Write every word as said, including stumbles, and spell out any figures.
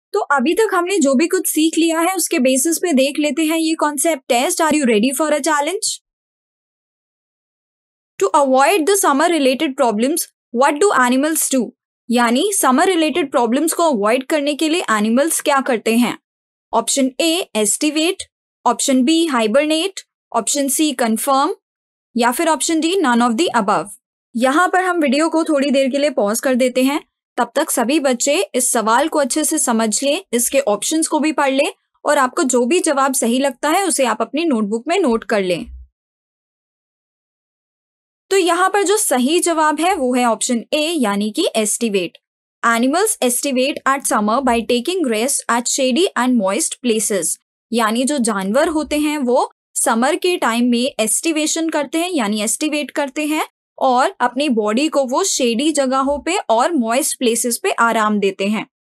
तो अभी तक हमने जो भी कुछ सीख लिया है उसके बेसिस पे देख लेते हैं ये concept test. Are you ready for a challenge? To avoid the summer related problems what do animals do? यानी समर रिलेटेड प्रॉब्लम्स को अवॉइड करने के लिए एनिमल्स क्या करते हैं? Option A aestivate, option B hibernate, option C confirm या फिर option D none of the above. यहाँ पर हम वीडियो को थोड़ी देर के लिए पॉज कर देते हैं, तब तक सभी बच्चे इस सवाल को अच्छे से समझ लें, इसके ऑप्शंस को भी पढ़ लें और आपको जो भी जवाब सही लगता है उसे आप अपनी नोटबुक में नोट कर लें। तो यहाँ पर जो सही जवाब है वो है ऑप्शन ए यानी कि aestivate. Animals aestivate at summer by taking rest at shady and moist places. यानी जो जानवर होते हैं वो समर के टाइम में एस्टिवेशन करते हैं यानी एस्टिवेट करते हैं और अपनी बॉडी को वो शेडी जगहों पे और मॉइस्ट प्लेसेस पे आराम देते हैं।